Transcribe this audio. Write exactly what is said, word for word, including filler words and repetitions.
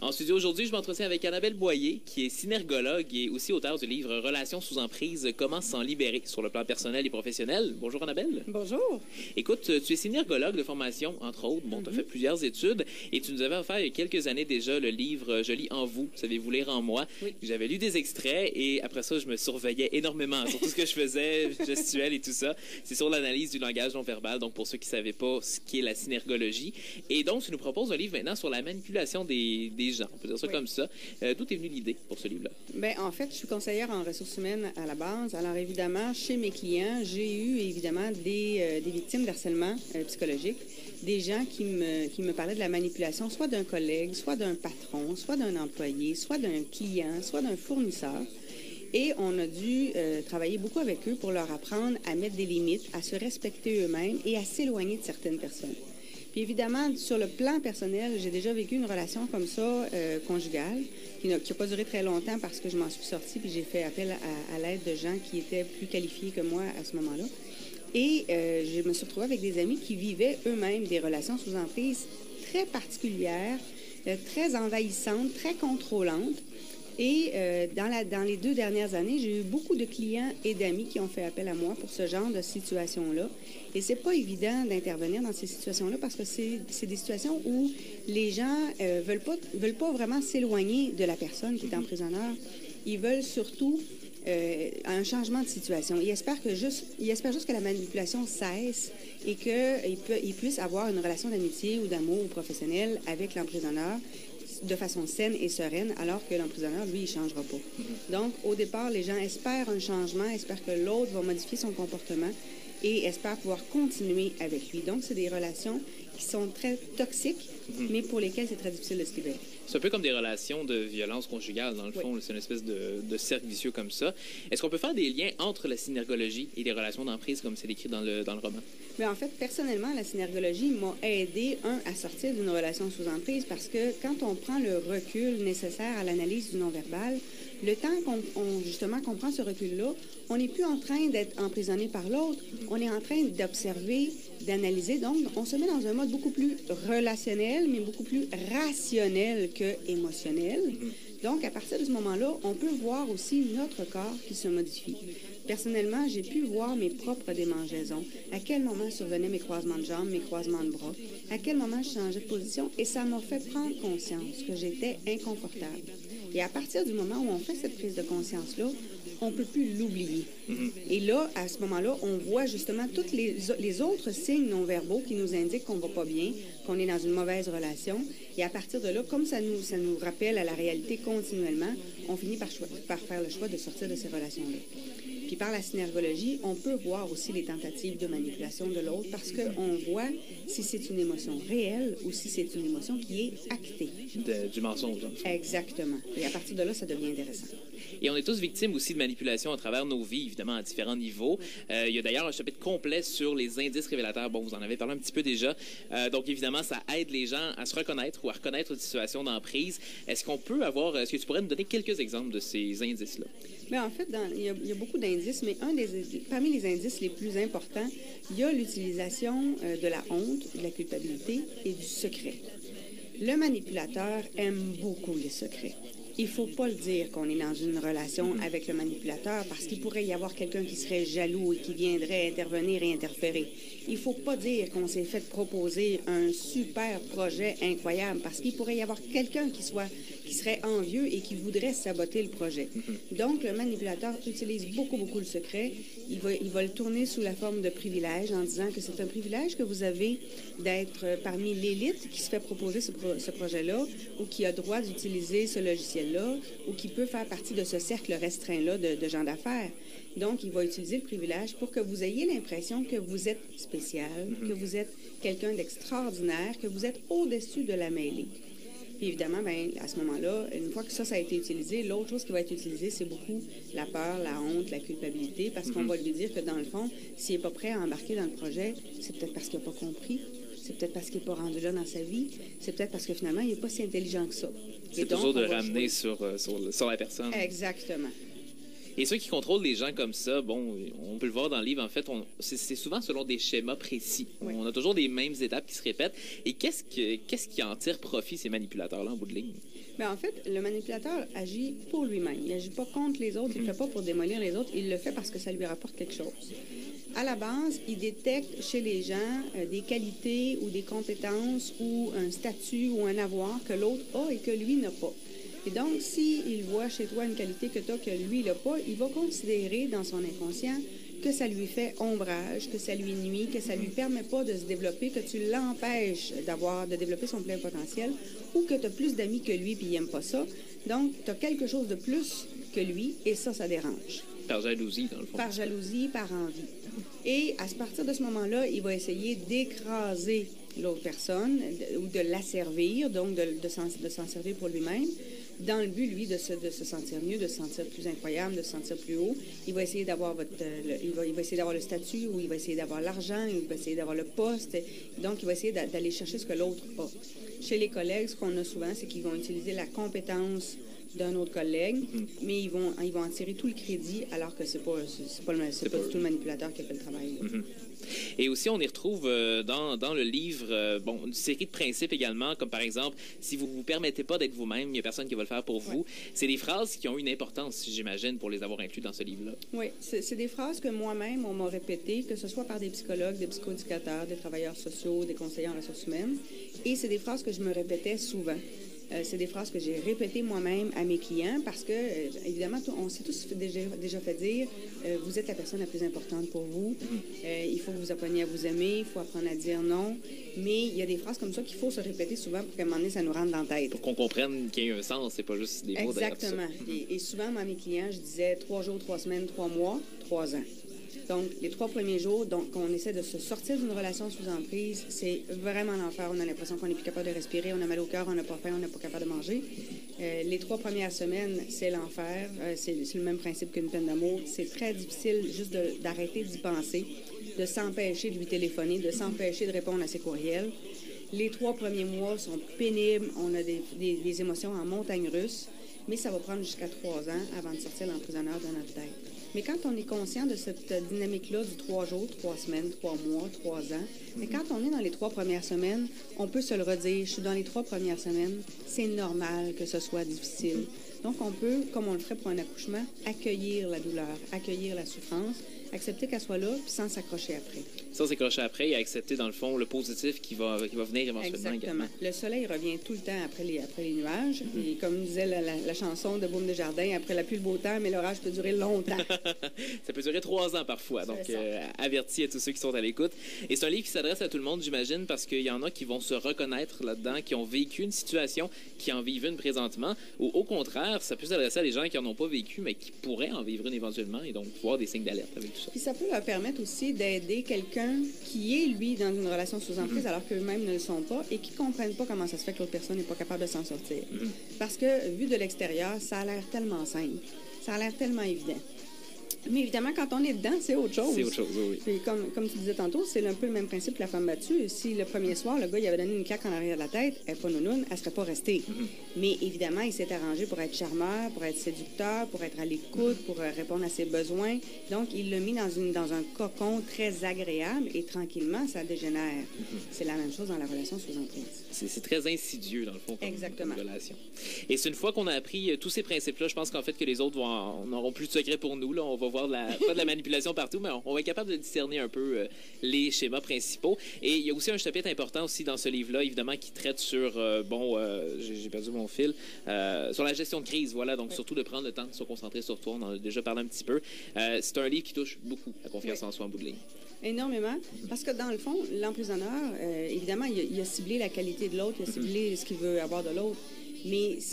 En studio aujourd'hui, je m'entretiens avec Annabelle Boyer, qui est synergologue et aussi auteure du livre « Relations sous emprise, comment s'en libérer sur le plan personnel et professionnel ». Bonjour Annabelle. Bonjour. Écoute, tu es synergologue de formation, entre autres. Bon, mm-hmm. tu as fait plusieurs études et tu nous avais offert il y a quelques années déjà le livre « Je lis en vous, savez-vous lire en moi ». Oui. J'avais lu des extraits et après ça, je me surveillais énormément sur tout ce que je faisais, gestuel et tout ça. C'est sur l'analyse du langage non verbal, donc pour ceux qui ne savaient pas ce qu'est la synergologie. Et donc, tu nous proposes un livre maintenant sur la manipulation des, des gens, on peut dire ça oui. comme ça. Euh, D'où est venue l'idée pour ce livre-là? Bien, en fait, je suis conseillère en ressources humaines à la base. Alors, évidemment, chez mes clients, j'ai eu, évidemment, des, euh, des victimes d'harcèlement euh, psychologique, des gens qui me, qui me parlaient de la manipulation, soit d'un collègue, soit d'un patron, soit d'un employé, soit d'un client, soit d'un fournisseur. Et on a dû euh, travailler beaucoup avec eux pour leur apprendre à mettre des limites, à se respecter eux-mêmes et à s'éloigner de certaines personnes. Puis évidemment, sur le plan personnel, j'ai déjà vécu une relation comme ça, euh, conjugale, qui n'a pas duré très longtemps parce que je m'en suis sortie, puis j'ai fait appel à, à l'aide de gens qui étaient plus qualifiés que moi à ce moment-là. Et euh, je me suis retrouvée avec des amis qui vivaient eux-mêmes des relations sous emprise très particulières, euh, très envahissantes, très contrôlantes. Et euh, dans, la, dans les deux dernières années, j'ai eu beaucoup de clients et d'amis qui ont fait appel à moi pour ce genre de situation-là. Et c'est pas évident d'intervenir dans ces situations-là parce que c'est des situations où les gens euh, veulent pas veulent pas vraiment s'éloigner de la personne qui est emprisonneur. Ils veulent surtout euh, un changement de situation. Ils espèrent que juste ils espèrent juste que la manipulation cesse et qu'ils ils puissent avoir une relation d'amitié ou d'amour ou professionnel avec l'emprisonneur de façon saine et sereine, alors que l'emprisonneur, lui, il ne changera pas. Mm-hmm. Donc, au départ, les gens espèrent un changement, espèrent que l'autre va modifier son comportement et espèrent pouvoir continuer avec lui. Donc, c'est des relations qui sont très toxiques, mm-hmm. mais pour lesquelles c'est très difficile de se libérer. C'est un peu comme des relations de violence conjugale, dans le fond. Oui. C'est une espèce de, de cercle vicieux comme ça. Est-ce qu'on peut faire des liens entre la synergologie et les relations d'emprise, comme c'est décrit dans le, dans le roman? Mais en fait, personnellement, la synergologie m'a aidé, un, à sortir d'une relation sous emprise parce que quand on prend le recul nécessaire à l'analyse du non-verbal, le temps qu'on on, justement qu'on prend ce recul-là, on n'est plus en train d'être emprisonné par l'autre, on est en train d'observer, d'analyser. Donc, on se met dans un mode beaucoup plus relationnel, mais beaucoup plus rationnel que émotionnel. Donc, à partir de ce moment-là, on peut voir aussi notre corps qui se modifie. Personnellement, j'ai pu voir mes propres démangeaisons. À quel moment survenaient mes croisements de jambes, mes croisements de bras. À quel moment je changeais de position. Et ça m'a fait prendre conscience que j'étais inconfortable. Et à partir du moment où on fait cette prise de conscience-là, on ne peut plus l'oublier. Mm-hmm. Et là, à ce moment-là, on voit justement tous les, les autres signes non-verbaux qui nous indiquent qu'on ne va pas bien, qu'on est dans une mauvaise relation. Et à partir de là, comme ça nous, ça nous rappelle à la réalité continuellement, on finit par, choix, par faire le choix de sortir de ces relations-là. Puis par la synergologie, on peut voir aussi les tentatives de manipulation de l'autre parce qu'on voit si c'est une émotion réelle ou si c'est une émotion qui est actée. De, du mensonge. Exactement. Et à partir de là, ça devient intéressant. Et on est tous victimes aussi de manipulation à travers nos vies, évidemment, à différents niveaux. Euh, il y a d'ailleurs un chapitre complet sur les indices révélateurs. Bon, vous en avez parlé un petit peu déjà. Euh, donc, évidemment, ça aide les gens à se reconnaître ou à reconnaître une situation d'emprise. Est-ce qu'on peut avoir... Est-ce que tu pourrais nous donner quelques exemples de ces indices-là? Bien, en fait, dans, il, y a, il y a beaucoup d'indices, mais un des, parmi les indices les plus importants, il y a l'utilisation euh, de la honte, de la culpabilité et du secret. Le manipulateur aime beaucoup les secrets. Il ne faut pas le dire qu'on est dans une relation avec le manipulateur parce qu'il pourrait y avoir quelqu'un qui serait jaloux et qui viendrait intervenir et interférer. Il ne faut pas dire qu'on s'est fait proposer un super projet incroyable parce qu'il pourrait y avoir quelqu'un qui soit qui serait envieux et qui voudrait saboter le projet. Donc, le manipulateur utilise beaucoup, beaucoup le secret. Il va, il va le tourner sous la forme de privilège en disant que c'est un privilège que vous avez d'être parmi l'élite qui se fait proposer ce, pro ce projet-là ou qui a droit d'utiliser ce logiciel-là ou qui peut faire partie de ce cercle restreint-là de, de gens d'affaires. Donc, il va utiliser le privilège pour que vous ayez l'impression que vous êtes spécial, mm-hmm. que vous êtes quelqu'un d'extraordinaire, que vous êtes au-dessus de la mêlée. Puis évidemment, ben, à ce moment-là, une fois que ça, ça a été utilisé, l'autre chose qui va être utilisée, c'est beaucoup la peur, la honte, la culpabilité, parce mm-hmm. qu'on va lui dire que dans le fond, s'il n'est pas prêt à embarquer dans le projet, c'est peut-être parce qu'il n'a pas compris, c'est peut-être parce qu'il n'est pas rendu là dans sa vie, c'est peut-être parce que finalement, il n'est pas si intelligent que ça. C'est toujours de ramener sur, euh, sur, sur la personne. Exactement. Et ceux qui contrôlent des gens comme ça, bon, on peut le voir dans le livre, en fait, on, c'est, c'est souvent selon des schémas précis. Oui. On a toujours des mêmes étapes qui se répètent. Et qu'est-ce, que, qu'est-ce qui en tire profit, ces manipulateurs-là, en bout de ligne? Bien, en fait, le manipulateur agit pour lui-même. Il n'agit pas contre les autres, il ne le fait pas pour démolir les autres, il le fait parce que ça lui rapporte quelque chose. À la base, il détecte chez les gens euh, des qualités ou des compétences ou un statut ou un avoir que l'autre a et que lui n'a pas. Et donc, s'il voit chez toi une qualité que tu as que lui n'a pas, il va considérer dans son inconscient que ça lui fait ombrage, que ça lui nuit, que ça lui permet pas de se développer, que tu l'empêches d'avoir, de développer son plein potentiel, ou que tu as plus d'amis que lui puis il n'aime pas ça. Donc, tu as quelque chose de plus que lui et ça, ça dérange. Par jalousie, dans le fond. Par jalousie, par envie. Et à partir de ce moment-là, il va essayer d'écraser l'autre personne de, ou de l'asservir, donc de, de, s'en, de s'en servir pour lui-même, dans le but, lui, de se, de se sentir mieux, de se sentir plus incroyable, de se sentir plus haut. Il va essayer d'avoir votre, le, il, va, il va essayer d'avoir le statut, ou il va essayer d'avoir l'argent, il va essayer d'avoir le poste. Donc, il va essayer d'aller chercher ce que l'autre a. Chez les collègues, ce qu'on a souvent, c'est qu'ils vont utiliser la compétence d'un autre collègue, mm-hmm. mais ils vont, ils vont en tirer tout le crédit, alors que c'est pas, c'est, c'est pas, le, c'est c'est pas, pas du tout le manipulateur qui a fait le travail. Mm-hmm. Et aussi, on y retrouve euh, dans, dans le livre euh, bon, une série de principes également, comme par exemple, si vous ne vous permettez pas d'être vous-même, il n'y a personne qui va le faire pour vous. Ouais. C'est des phrases qui ont une importance, j'imagine, pour les avoir inclus dans ce livre-là. Oui, c'est, c'est des phrases que moi-même, on m'a répétées, que ce soit par des psychologues, des psychoéducateurs, des travailleurs sociaux, des conseillers en ressources humaines. Et c'est des phrases que je me répétais souvent. Euh, c'est des phrases que j'ai répétées moi-même à mes clients parce que, euh, évidemment, on s'est tous déjà, déjà fait dire euh, vous êtes la personne la plus importante pour vous. Euh, il faut que vous appreniez à vous aimer, il faut apprendre à dire non. Mais il y a des phrases comme ça qu'il faut se répéter souvent pour qu'à un moment donné, ça nous rentre dans la tête. Pour qu'on comprenne qu'il y a un sens, c'est pas juste des mots derrière tout ça. Exactement. Et, et souvent, moi, à mes clients, je disais trois jours, trois semaines, trois mois, trois ans. Donc, les trois premiers jours, donc, on essaie de se sortir d'une relation sous emprise, c'est vraiment l'enfer. On a l'impression qu'on n'est plus capable de respirer, on a mal au cœur, on n'a pas faim, on n'est pas capable de manger. Euh, les trois premières semaines, c'est l'enfer. Euh, c'est, c'est le même principe qu'une peine d'amour. C'est très difficile juste de, d'arrêter d'y penser, de s'empêcher de lui téléphoner, de s'empêcher de répondre à ses courriels. Les trois premiers mois sont pénibles. On a des, des, des émotions en montagne russe, mais ça va prendre jusqu'à trois ans avant de sortir l'emprisonneur de notre tête. Mais quand on est conscient de cette dynamique-là du trois jours, trois semaines, trois mois, trois ans, mais quand on est dans les trois premières semaines, on peut se le redire. Je suis dans les trois premières semaines. C'est normal que ce soit difficile. Donc, on peut, comme on le ferait pour un accouchement, accueillir la douleur, accueillir la souffrance, accepter qu'elle soit là, puis sans s'accrocher après. Sans s'accrocher après et accepter, dans le fond, le positif qui va, qui va venir éventuellement. Exactement. Également. Le soleil revient tout le temps après les, après les nuages. Mm-hmm. Et comme disait la, la, la chanson de Baume de Jardin, après la pluie, le beau temps, mais l'orage peut durer longtemps. Ça peut durer trois ans parfois. Donc, euh, avertis à tous ceux qui sont à l'écoute. Et c'est un livre qui s'adresse à tout le monde, j'imagine, parce qu'il y en a qui vont se reconnaître là-dedans, qui ont vécu une situation, qui en vivent une présentement, ou au contraire, ça peut s'adresser à des gens qui n'en ont pas vécu, mais qui pourraient en vivre une éventuellement, et donc voir des signes d'alerte avec tout ça. Puis ça peut leur permettre aussi d'aider quelqu'un qui est, lui, dans une relation sous emprise, mm-hmm. alors qu'eux-mêmes ne le sont pas, et qui ne comprennent pas comment ça se fait que l'autre personne n'est pas capable de s'en sortir. Mm-hmm. Parce que, vu de l'extérieur, ça a l'air tellement simple, ça a l'air tellement évident. Mais évidemment, quand on est dedans, c'est autre chose. C'est autre chose, oui. Puis comme, comme tu disais tantôt, c'est un peu le même principe que la femme battue. Si le premier soir, le gars, il avait donné une claque en arrière de la tête, elle n'est pas nounoune, elle ne serait pas restée. Mm-hmm. Mais évidemment, il s'est arrangé pour être charmeur, pour être séducteur, pour être à l'écoute, mm-hmm. pour euh, répondre à ses besoins. Donc, il l'a mis dans, une, dans un cocon très agréable et tranquillement, ça dégénère. Mm-hmm. C'est la même chose dans la relation sous emprise. C'est, c'est très insidieux, dans le fond, comme, Exactement. comme relation. Et c'est une fois qu'on a appris euh, tous ces principes-là, je pense qu'en fait, que les autres vont n'auront plus de secret pour nous. Là. On va voir de la, pas de la manipulation partout, mais on, on va être capable de discerner un peu euh, les schémas principaux. Et il y a aussi un chapitre important aussi dans ce livre-là, évidemment, qui traite sur, euh, bon, euh, j'ai, j'ai perdu mon fil, euh, sur la gestion de crise, voilà, donc oui. Surtout de prendre le temps de se concentrer sur toi, on en a déjà parlé un petit peu. Euh, c'est un livre qui touche beaucoup la confiance oui. en soi en bout de ligne. Énormément, parce que dans le fond, l'emprisonneur, euh, évidemment, il a, il a ciblé la qualité de l'autre, il a ciblé mm-hmm. ce qu'il veut avoir de l'autre, mais